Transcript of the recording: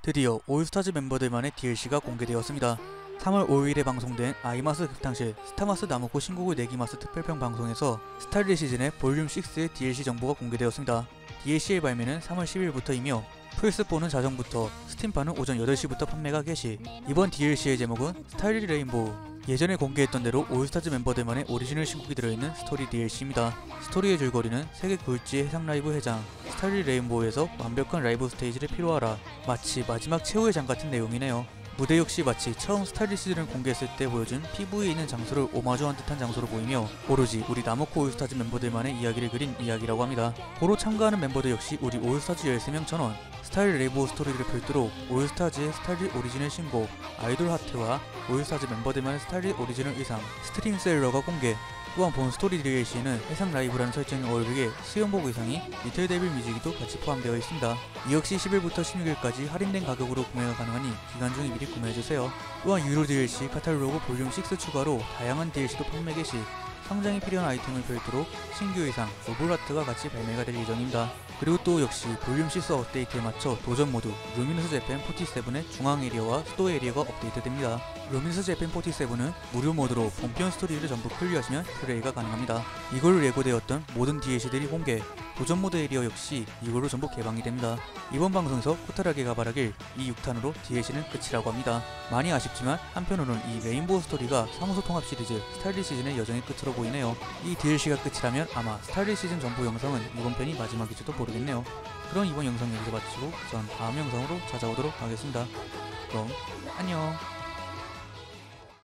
드디어 올스타즈 멤버들만의 DLC가 공개되었습니다. 3월 5일에 방송된 아이마스 극탕실 스타마스 나무코 신곡을 내기마스 특별편 방송에서 스타일리 시즌의 볼륨 6의 DLC 정보가 공개되었습니다. DLC의 발매는 3월 10일부터이며 플스4는 자정부터, 스팀판은 오전 8시부터 판매가 개시. 이번 DLC의 제목은 스타일리 레인보우. 예전에 공개했던 대로 올스타즈 멤버들만의 오리지널 신곡이 들어있는 스토리 DLC입니다. 스토리의 줄거리는 세계 굴지의 해상 라이브 회장 스타일리 레인보우에서 완벽한 라이브 스테이지를 필요하라, 마치 마지막 최후의 장 같은 내용이네요. 무대 역시 마치 처음 스타일리 시즌을 공개했을 때 보여준 PV에 있는 장소를 오마주한 듯한 장소로 보이며 오로지 우리 나무코 올스타즈 멤버들만의 이야기를 그린 이야기라고 합니다. 보러 참가하는 멤버들 역시 우리 올스타즈 13명 전원, 스타일리 레인보우 스토리를 별도로 올스타즈의 스타일리 오리지널 신곡 아이돌 하트와 올스타즈 멤버들만의 스타일리 오리지널 의상 스트림 셀러가 공개. 또한 본 스토리 DLC에는 해상 라이브라는 설정에 어울리게 수영복 의상이 리틀 데빌 뮤직도 같이 포함되어 있습니다. 이 역시 10일부터 16일까지 할인된 가격으로 구매가 가능하니 기간 중에 미리 구매해주세요. 또한 유로 DLC 카탈로그 볼륨 6 추가로 다양한 DLC도 판매 개시, 성장에 필요한 아이템을 별도로 신규 의상, 오블라트가 같이 발매가 될 예정입니다. 그리고 또 역시 볼륨 6 업데이트에 맞춰 도전 모드 루미너스 재팬 47의 중앙 에리어와 수도 에리어가 업데이트됩니다. 루미너스 재팬 47은 무료 모드로 본편 스토리를 전부 클리어하시면 플레이가 가능합니다. 이걸로 예고되었던 모든 DLC들이 공개, 도전 모드 에리어 역시 이걸로 전부 개방이 됩니다. 이번 방송에서 코타라게가 말하길 이 6탄으로 DLC는 끝이라고 합니다. 많이 아쉽지만 한편으로는 이 레인보우 스토리가 사무소 통합 시리즈 스타일리 시즌의 여정의 끝으로 보이네요. 이 DLC가 끝이라면 아마 스타일리 시즌 전부 영상은 이번 편이 마지막일지도 모르겠네요. 그럼 이번 영상 여기서 마치고 전 다음 영상으로 찾아오도록 하겠습니다. 그럼 안녕.